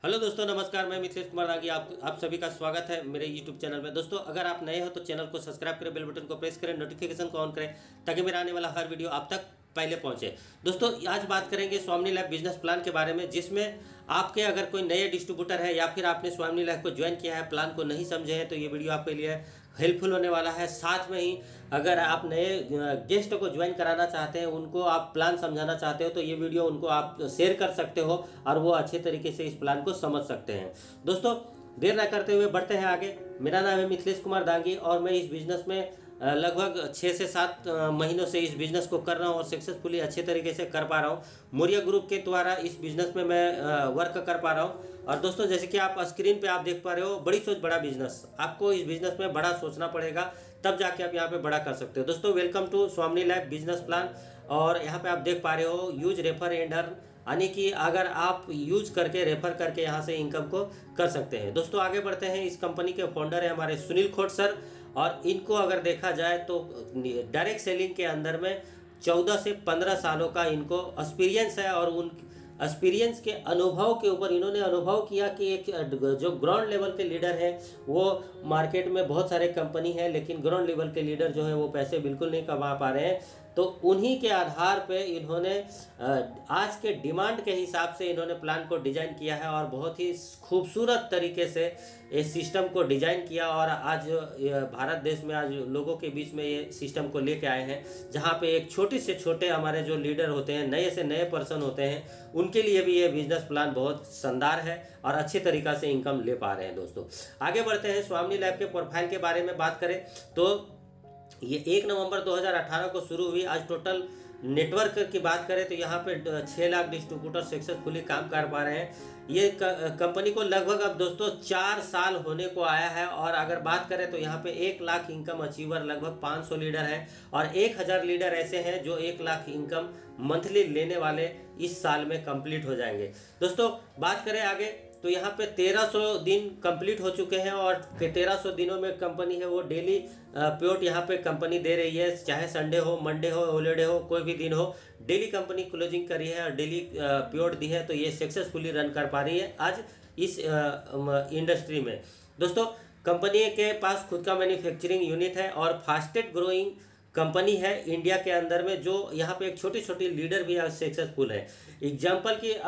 Hello दोस्तों, नमस्कार। मैं मिथिलेश कुमार दागी आप सभी का स्वागत है मेरे यूट्यूब चैनल में। दोस्तों, अगर आप नए हो तो चैनल को सब्सक्राइब करें, बेल बटन को प्रेस करें, नोटिफिकेशन को ऑन करें ताकि मेरा आने वाला हर वीडियो आप तक पहले पहुंचे। दोस्तों, आज बात करेंगे स्वामी लैब बिजनेस प्लान के बारे में, जिसमें आपके अगर कोई नए डिस्ट्रीब्यूटर है या फिर आपने स्वामी लैब को ज्वाइन किया है, प्लान को नहीं समझे हैं, तो ये वीडियो आपके लिए हेल्पफुल होने वाला है। साथ में ही अगर आप नए गेस्ट को ज्वाइन कराना चाहते हैं, उनको आप प्लान समझाना चाहते हो, तो ये वीडियो उनको आप शेयर कर सकते हो और वो अच्छे तरीके से इस प्लान को समझ सकते हैं। दोस्तों, देर ना करते हुए बढ़ते हैं आगे। मेरा नाम है मिथिलेश कुमार दागी और मैं इस बिज़नेस में लगभग 6 से 7 महीनों से इस बिज़नेस को कर रहा हूँ और सक्सेसफुली अच्छे तरीके से कर पा रहा हूँ। मौर्य ग्रुप के द्वारा इस बिज़नेस में मैं वर्क कर पा रहा हूँ। और दोस्तों, जैसे कि आप स्क्रीन पे आप देख पा रहे हो, बड़ी सोच बड़ा बिजनेस। आपको इस बिज़नेस में बड़ा सोचना पड़ेगा, तब जाके आप यहाँ पे बड़ा कर सकते हो। दोस्तों, welcome to Swami lab business plan. और यहाँ पे आप देख पा रहे हो, यूज रेफर एंड अर्न, यानी कि अगर आप यूज करके रेफर करके यहाँ से इनकम को कर सकते हैं। दोस्तों, आगे बढ़ते हैं। इस कंपनी के फाउंडर है हमारे सुनील खोट सर, और इनको अगर देखा जाए तो डायरेक्ट सेलिंग के अंदर में 14 से 15 सालों का इनको एक्सपीरियंस है। और उन एक्सपीरियंस के अनुभव के ऊपर इन्होंने अनुभव किया कि एक जो ग्राउंड लेवल के लीडर हैं, वो मार्केट में बहुत सारे कंपनी है, लेकिन ग्राउंड लेवल के लीडर जो है वो पैसे बिल्कुल नहीं कमा पा रहे हैं। तो उन्हीं के आधार पे इन्होंने आज के डिमांड के हिसाब से इन्होंने प्लान को डिज़ाइन किया है और बहुत ही खूबसूरत तरीके से इस सिस्टम को डिज़ाइन किया। और आज भारत देश में आज लोगों के बीच में ये सिस्टम को लेके आए हैं, जहाँ पे एक छोटे से छोटे हमारे जो लीडर होते हैं, नए से नए पर्सन होते हैं, उनके लिए भी ये बिजनेस प्लान बहुत शानदार है और अच्छे तरीक़ा से इनकम ले पा रहे हैं। दोस्तों, आगे बढ़ते हैं। स्वामी लैब के प्रोफाइल के बारे में बात करें तो ये 1 नवंबर 2018 को शुरू हुई। आज टोटल नेटवर्क की बात करें तो यहाँ पे 6 लाख डिस्ट्रीब्यूटर सक्सेसफुली काम कर पा रहे हैं। ये कंपनी को लगभग अब दोस्तों 4 साल होने को आया है। और अगर बात करें तो यहाँ पे 1 लाख इनकम अचीवर लगभग 500 लीडर हैं और 1000 लीडर ऐसे हैं जो 1 लाख इनकम मंथली लेने वाले इस साल में कंप्लीट हो जाएंगे। दोस्तों, बात करें आगे तो यहाँ पे 1300 दिन कंप्लीट हो चुके हैं और 1300 दिनों में कंपनी है वो डेली प्योट यहाँ पे कंपनी दे रही है। चाहे संडे हो, मंडे हो, हॉलीडे हो, कोई भी दिन हो, डेली कंपनी क्लोजिंग करी है और डेली प्योट दी है। तो ये सक्सेसफुली रन कर पा रही है आज इस इंडस्ट्री में। दोस्तों, कंपनी के पास खुद का मैन्युफैक्चरिंग यूनिट है और फास्टेस्ट ग्रोइंग कंपनी है इंडिया के अंदर में, जो यहाँ पे एक छोटी छोटी लीडर भी आज सक्सेसफुल है। एग्जाम्पल की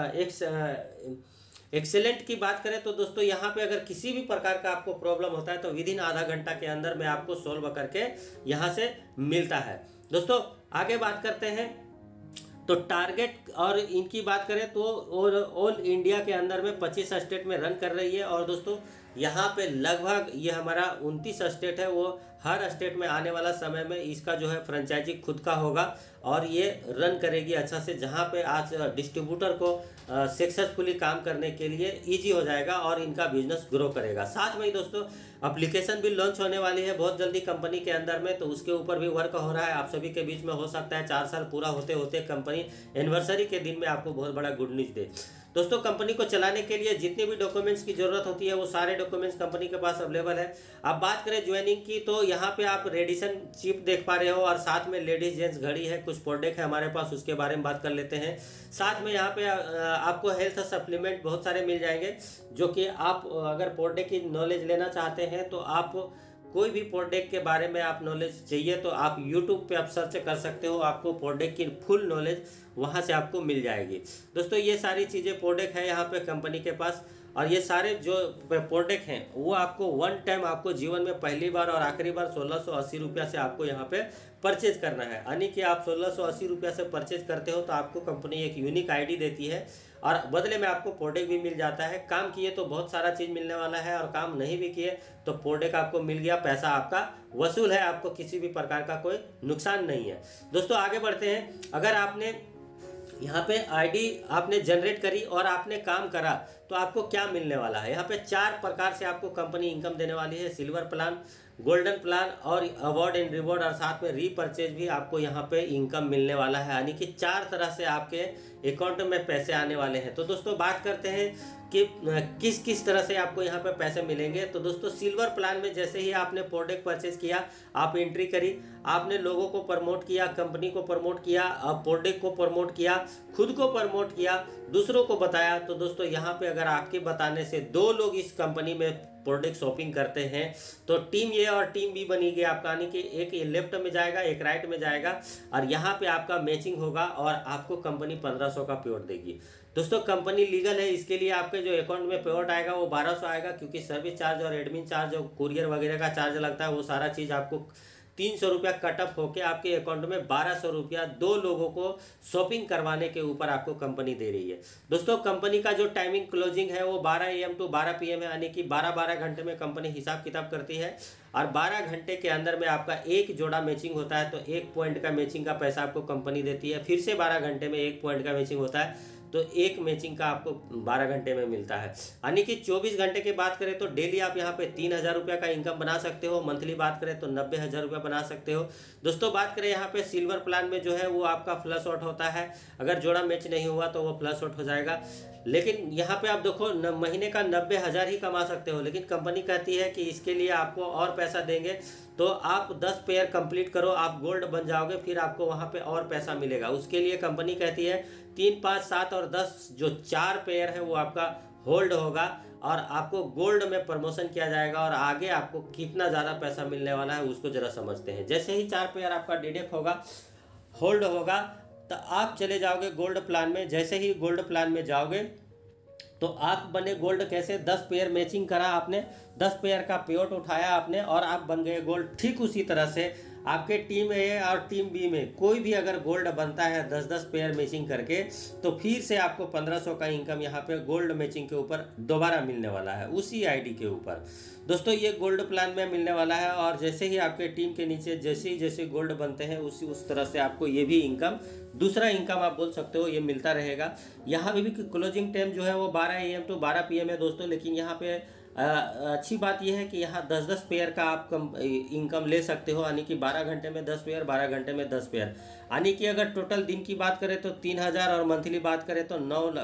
और एक्सेलेंट की बात करें तो दोस्तों, यहाँ पे अगर किसी भी प्रकार का आपको प्रॉब्लम होता है तो विदिन आधा घंटा के अंदर में आपको सोल्व करके यहाँ से मिलता है। दोस्तों, आगे बात करते हैं तो टारगेट और इनकी बात करें तो ऑल इंडिया के अंदर में 25 स्टेट में रन कर रही है। और दोस्तों, यहाँ पे लगभग ये हमारा 29 स्टेट है, वो हर स्टेट में आने वाला समय में इसका जो है फ्रेंचाइजी खुद का होगा और ये रन करेगी अच्छा से, जहाँ पे आज डिस्ट्रीब्यूटर को सक्सेसफुली काम करने के लिए इजी हो जाएगा और इनका बिजनेस ग्रो करेगा। साथ में ही दोस्तों, एप्लीकेशन भी लॉन्च होने वाली है बहुत जल्दी कंपनी के अंदर में, तो उसके ऊपर भी वर्क हो रहा है। आप सभी के बीच में हो सकता है 4 साल पूरा होते होते कंपनी एनिवर्सरी के दिन में आपको बहुत बड़ा गुड न्यूज़ दे। दोस्तों, कंपनी को चलाने के लिए जितने भी डॉक्यूमेंट्स की ज़रूरत होती है वो सारे डॉक्यूमेंट्स कंपनी के पास अवेलेबल है। अब बात करें ज्वाइनिंग की तो यहाँ पे आप रेडिसन चिप देख पा रहे हो और साथ में लेडीज जेंट्स घड़ी है, कुछ प्रोडक्ट है हमारे पास, उसके बारे में बात कर लेते हैं। साथ में यहाँ पे आपको हेल्थ सप्लीमेंट बहुत सारे मिल जाएंगे, जो कि आप अगर प्रोडक्ट की नॉलेज लेना चाहते हैं तो आप कोई भी प्रोडक्ट के बारे में आप नॉलेज चाहिए तो आप YouTube पे आप सर्च कर सकते हो, आपको प्रोडक्ट की फुल नॉलेज वहाँ से आपको मिल जाएगी। दोस्तों, ये सारी चीज़ें प्रोडक्ट है यहाँ पे कंपनी के पास, और ये सारे जो प्रोडक्ट हैं वो आपको वन टाइम आपको जीवन में पहली बार और आखिरी बार 1680 रुपया से आपको यहाँ पे परचेज करना है। यानी कि आप 1680 रुपया से परचेज करते हो तो आपको कंपनी एक यूनिक आईडी देती है और बदले में आपको प्रोडक्ट भी मिल जाता है। काम किए तो बहुत सारा चीज़ मिलने वाला है और काम नहीं भी किए तो प्रोडक्ट आपको मिल गया, पैसा आपका वसूल है, आपको किसी भी प्रकार का कोई नुकसान नहीं है। दोस्तों, आगे बढ़ते हैं। अगर आपने यहाँ पे आईडी आपने जनरेट करी और आपने काम करा तो आपको क्या मिलने वाला है। यहाँ पे 4 प्रकार से आपको कंपनी इनकम देने वाली है। सिल्वर प्लान, गोल्डन प्लान और अवार्ड एंड रिवॉर्ड और साथ में रीपरचेज भी आपको यहाँ पे इनकम मिलने वाला है, यानी कि 4 तरह से आपके अकाउंट में पैसे आने वाले हैं। तो दोस्तों बात करते हैं कि किस किस तरह से आपको यहाँ पे पैसे मिलेंगे। तो दोस्तों सिल्वर प्लान में जैसे ही आपने प्रोडक्ट परचेज किया, आप एंट्री करी, आपने लोगों को प्रमोट किया, कंपनी को प्रमोट किया, प्रोडक्ट को प्रमोट किया, खुद को प्रमोट किया, दूसरों को बताया, तो दोस्तों यहाँ पे अगर आपके बताने से 2 लोग इस कंपनी में प्रोडक्ट शॉपिंग करते हैं तो टीम ए और टीम बी बनेगी आपका, यानी कि एक लेफ्ट में जाएगा, एक राइट में जाएगा और यहाँ पे आपका मैचिंग होगा और आपको कंपनी 1500 का पेआउट देगी। दोस्तों कंपनी लीगल है, इसके लिए आपके जो अकाउंट में पेआउट आएगा वो 1200 आएगा, क्योंकि सर्विस चार्ज और एडमिन चार्ज और कुरियर वगैरह का चार्ज लगता है, वो सारा चीज़ आपको 300 रुपया कटअप होके आपके अकाउंट में 1200 रुपया 2 लोगों को शॉपिंग करवाने के ऊपर आपको कंपनी दे रही है। दोस्तों कंपनी का जो टाइमिंग क्लोजिंग है वो 12 AM टू 12 PM है, यानी कि 12-12 घंटे में कंपनी हिसाब किताब करती है और 12 घंटे के अंदर में आपका एक जोड़ा मैचिंग होता है तो 1 पॉइंट का मैचिंग का पैसा आपको कंपनी देती है। फिर से 12 घंटे में 1 पॉइंट का मैचिंग होता है तो 1 मैचिंग का आपको 12 घंटे में मिलता है, यानी कि 24 घंटे की बात करें तो डेली आप यहाँ पे 3000 रुपया का इनकम बना सकते हो, मंथली बात करें तो 90,000 रुपया बना सकते हो। दोस्तों बात करें यहाँ पे सिल्वर प्लान में जो है वो आपका फ्लश आउट होता है, अगर जोड़ा मैच नहीं हुआ तो वो फ्लश आउट हो जाएगा। लेकिन यहाँ पे आप देखो महीने का 90,000 ही कमा सकते हो, लेकिन कंपनी कहती है कि इसके लिए आपको और पैसा देंगे, तो आप 10 पेयर कंप्लीट करो, आप गोल्ड बन जाओगे, फिर आपको वहाँ पे और पैसा मिलेगा। उसके लिए कंपनी कहती है 3, 5, 7 और 10 जो 4 पेयर है वो आपका होल्ड होगा और आपको गोल्ड में प्रमोशन किया जाएगा और आगे आपको कितना ज़्यादा पैसा मिलने वाला है उसको ज़रा समझते हैं। जैसे ही 4 पेयर आपका डिडक्ट होगा, होल्ड होगा, तो आप चले जाओगे गोल्ड प्लान में। जैसे ही गोल्ड प्लान में जाओगे तो आप बने गोल्ड कैसे, 10 पेयर मैचिंग करा आपने, 10 पेयर का पेआउट उठाया आपने और आप बन गए गोल्ड। ठीक उसी तरह से आपके टीम ए और टीम बी में कोई भी अगर गोल्ड बनता है 10-10 पेयर मैचिंग करके, तो फिर से आपको 1500 का इनकम यहाँ पे गोल्ड मैचिंग के ऊपर दोबारा मिलने वाला है, उसी आईडी के ऊपर। दोस्तों ये गोल्ड प्लान में मिलने वाला है और जैसे ही आपके टीम के नीचे जैसे गोल्ड बनते हैं उस तरह से आपको ये भी इनकम, दूसरा इनकम आप बोल सकते हो, ये मिलता रहेगा। यहाँ पे भी क्लोजिंग टाइम जो है वो 12 AM टू 12 PM है दोस्तों, लेकिन यहाँ पे अच्छी बात यह है कि यहाँ 10-10 पेयर का आप इनकम ले सकते हो, यानी कि 12 घंटे में 10 पेयर, 12 घंटे में 10 पेयर, यानी कि अगर टोटल दिन की बात करें तो 3000 और मंथली बात करें तो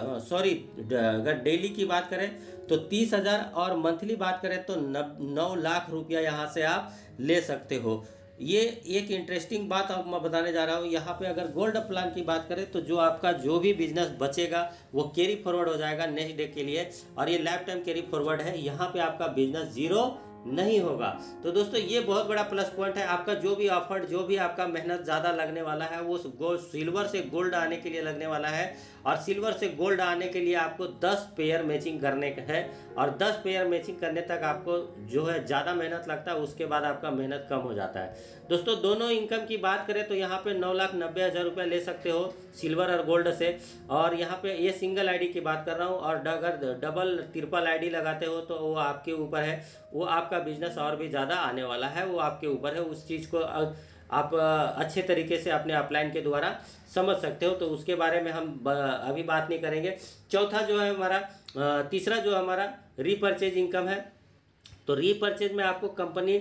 अगर डेली की बात करें तो 30,000 और मंथली बात करें तो 9 लाख रुपया यहाँ से आप ले सकते हो। ये एक इंटरेस्टिंग बात अब मैं बताने जा रहा हूँ। यहाँ पे अगर गोल्ड प्लान की बात करें तो जो आपका जो भी बिजनेस बचेगा वो कैरी फॉरवर्ड हो जाएगा नेक्स्ट डे के लिए, और ये लाइफ टाइम कैरी फॉरवर्ड है, यहाँ पे आपका बिजनेस जीरो नहीं होगा। तो दोस्तों ये बहुत बड़ा प्लस पॉइंट है। आपका जो भी ऑफर्ड, जो भी आपका मेहनत ज़्यादा लगने वाला है वो सिल्वर से गोल्ड आने के लिए लगने वाला है, और सिल्वर से गोल्ड आने के लिए आपको 10 पेयर मैचिंग करने का है, और 10 पेयर मैचिंग करने तक आपको जो है ज़्यादा मेहनत लगता है, उसके बाद आपका मेहनत कम हो जाता है। दोस्तों दोनों इनकम की बात करें तो यहाँ पे 9,90,000 रुपये ले सकते हो सिल्वर और गोल्ड से, और यहाँ पे ये सिंगल आईडी की बात कर रहा हूँ, और अगर डबल ट्रिपल आईडी लगाते हो तो वो आपके ऊपर है, वो आपका बिजनेस और भी ज़्यादा आने वाला है, वो आपके ऊपर है। उस चीज़ को आप अच्छे तरीके से अपने अपलाइन के द्वारा समझ सकते हो, तो उसके बारे में हम अभी बात नहीं करेंगे। चौथा जो है हमारा, तीसरा जो हमारा रीपरचेज इनकम है, तो रीपरचेज में आपको कंपनी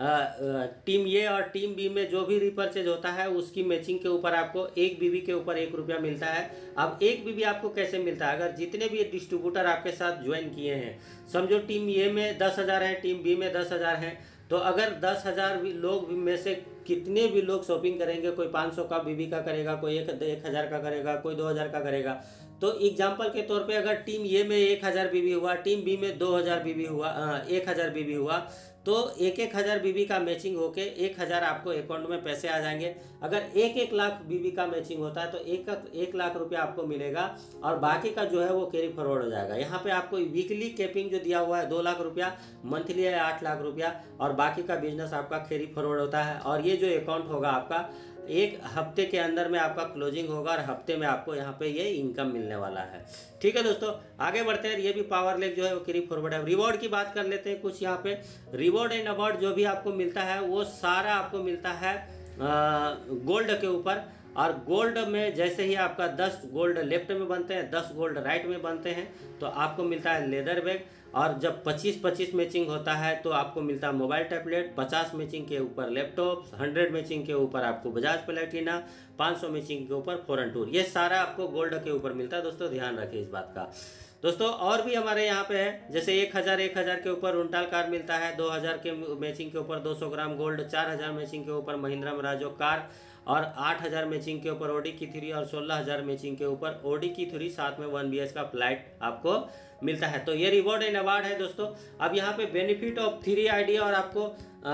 टीम ए और टीम बी में जो भी रीपरचेज होता है उसकी मैचिंग के ऊपर आपको 1 BB के ऊपर 1 रुपया मिलता है। अब 1 BB आपको कैसे मिलता है, अगर जितने भी डिस्ट्रीब्यूटर आपके साथ ज्वाइन किए हैं, समझो टीम ए में 10,000 हैं, टीम बी में 10,000 हैं, तो अगर 10,000 लोग में से कितने भी लोग शॉपिंग करेंगे, कोई 500 का BB का करेगा, कोई 1,000 का करेगा, कोई 2,000 का करेगा, तो एग्जाम्पल के तौर पे अगर टीम ए में 1,000 BB हुआ, टीम बी में 2,000 BB हुआ, 1,000 BB हुआ, तो 1,000 BB का मैचिंग होके 1,000 आपको अकाउंट में पैसे आ जाएंगे। अगर 1 लाख BB का मैचिंग होता है तो 1 लाख रुपया आपको मिलेगा, और बाकी का जो है वो कैरी फॉरवर्ड हो जाएगा। यहाँ पे आपको वीकली कैपिंग जो दिया हुआ है 2 लाख रुपया, मंथली है 8 लाख रुपया, और बाकी का बिजनेस आपका कैरी फॉरवर्ड होता है। और ये जो अकाउंट होगा आपका 1 हफ्ते के अंदर में आपका क्लोजिंग होगा, और हफ्ते में आपको यहाँ पे ये इनकम मिलने वाला है। ठीक है दोस्तों, आगे बढ़ते हैं। ये भी पावर लेक जो है वो कैरी फॉरवर्ड है। रिवॉर्ड की बात कर लेते हैं कुछ। यहाँ पे रिवॉर्ड एंड अवार्ड जो भी आपको मिलता है वो सारा आपको मिलता है गोल्ड के ऊपर, और गोल्ड में जैसे ही आपका 10 गोल्ड लेफ्ट में बनते हैं, 10 गोल्ड राइट में बनते हैं, तो आपको मिलता है लेदर बैग। और जब 25-25 मैचिंग होता है तो आपको मिलता है मोबाइल टैबलेट, 50 मैचिंग के ऊपर लैपटॉप, 100 मैचिंग के ऊपर आपको बजाज प्लेटिना, 500 मैचिंग के ऊपर फॉरेन टूर। ये सारा आपको गोल्ड के ऊपर मिलता है दोस्तों, ध्यान रखिए इस बात का। दोस्तों और भी हमारे यहाँ पे है, जैसे 1000 के ऊपर उल्टाल कार मिलता है, 2000 के मैचिंग के ऊपर 200 ग्राम गोल्ड, 4000 मैचिंग के ऊपर महिंद्रा मराजो कार, और 8000 मैचिंग के ऊपर ओडी की 3 और 16000 मैचिंग के ऊपर ओडी की 3, साथ में 1 BH का फ्लाइट आपको मिलता है। तो ये रिवॉर्ड एंड अवार्ड है दोस्तों। अब यहाँ पे बेनिफिट ऑफ 3 ID और आपको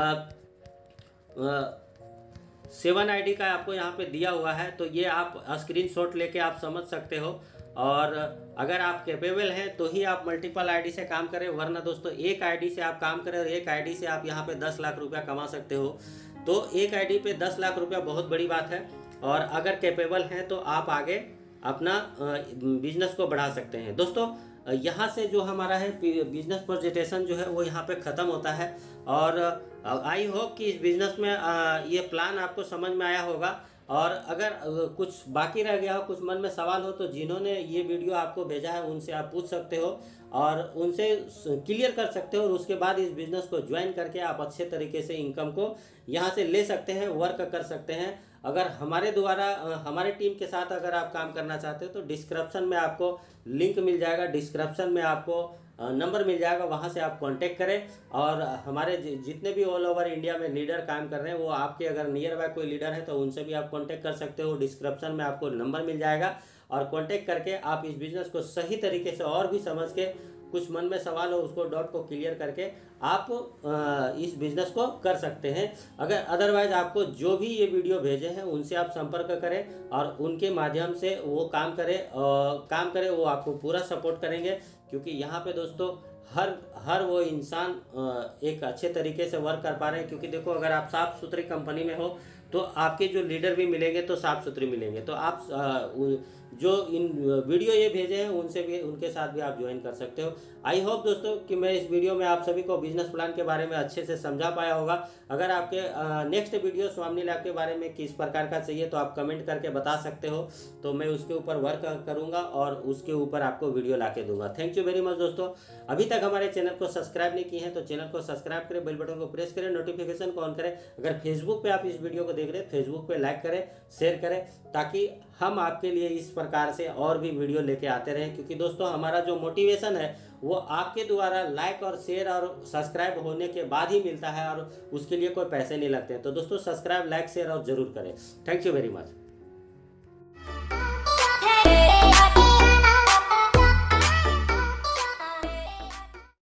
7 ID का आपको यहाँ पे दिया हुआ है, तो ये आप स्क्रीनशॉट लेके आप समझ सकते हो। और अगर आप कैपेबल हैं तो ही आप मल्टीपल ID से काम करें, वरना दोस्तों एक ID से आप काम करें और एक ID से आप यहाँ पे 10 लाख रुपया कमा सकते हो। तो एक ID पे 10 लाख रुपया बहुत बड़ी बात है, और अगर कैपेबल हैं तो आप आगे अपना बिजनेस को बढ़ा सकते हैं। दोस्तों यहाँ से जो हमारा है बिजनेस प्रेजेंटेशन जो है वो यहाँ पे ख़त्म होता है, और आई होप कि इस बिज़नेस में ये प्लान आपको समझ में आया होगा। और अगर कुछ बाकी रह गया हो, कुछ मन में सवाल हो, तो जिन्होंने ये वीडियो आपको भेजा है उनसे आप पूछ सकते हो और उनसे क्लियर कर सकते हो, और उसके बाद इस बिज़नेस को ज्वाइन करके आप अच्छे तरीके से इनकम को यहाँ से ले सकते हैं, वर्क कर सकते हैं। अगर हमारे द्वारा हमारे टीम के साथ अगर आप काम करना चाहते हो तो डिस्क्रिप्शन में आपको लिंक मिल जाएगा, डिस्क्रिप्शन में आपको नंबर मिल जाएगा, वहाँ से आप कांटेक्ट करें। और हमारे जितने भी ऑल ओवर इंडिया में लीडर काम कर रहे हैं, वो आपके अगर नियर बाय कोई लीडर है तो उनसे भी आप कांटेक्ट कर सकते हो। डिस्क्रिप्शन में आपको नंबर मिल जाएगा, और कांटेक्ट करके आप इस बिज़नेस को सही तरीके से और भी समझ के, कुछ मन में सवाल हो उसको डॉट को क्लियर करके आप इस बिज़नेस को कर सकते हैं। अगर अदरवाइज़ आपको जो भी ये वीडियो भेजे हैं उनसे आप संपर्क करें और उनके माध्यम से वो काम करें, वो आपको पूरा सपोर्ट करेंगे। क्योंकि यहाँ पे दोस्तों हर वो इंसान एक अच्छे तरीके से वर्क कर पा रहे हैं। क्योंकि देखो, अगर आप साफ़ सुथरी कंपनी में हो तो आपके जो लीडर भी मिलेंगे तो साफ़ सुथरे मिलेंगे। तो आप जो इन वीडियो ये भेजे हैं उनसे भी, उनके साथ भी आप ज्वाइन कर सकते हो। आई होप दोस्तों कि मैं इस वीडियो में आप सभी को बिजनेस प्लान के बारे में अच्छे से समझा पाया होगा। अगर आपके नेक्स्ट वीडियो स्वामी लैब के बारे में किस प्रकार का चाहिए तो आप कमेंट करके बता सकते हो, तो मैं उसके ऊपर वर्क करूँगा और उसके ऊपर आपको वीडियो ला के दूंगा। थैंक यू वेरी मच दोस्तों। अभी तक हमारे चैनल को सब्सक्राइब नहीं किए हैं तो चैनल को सब्सक्राइब करें, बेल बटन को प्रेस करें, नोटिफिकेशन को ऑन करें। अगर फेसबुक पे आप इस वीडियो को देख रहे हैं, फेसबुक पे लाइक करें, शेयर करें, ताकि हम आपके लिए इस प्रकार से और भी वीडियो लेके आते रहें। क्योंकि दोस्तों हमारा जो मोटिवेशन है वो आपके द्वारा लाइक और शेयर और सब्सक्राइब होने के बाद ही मिलता है, और उसके लिए कोई पैसे नहीं लगते। तो दोस्तों सब्सक्राइब, लाइक, शेयर और जरूर करें। Thank you very much.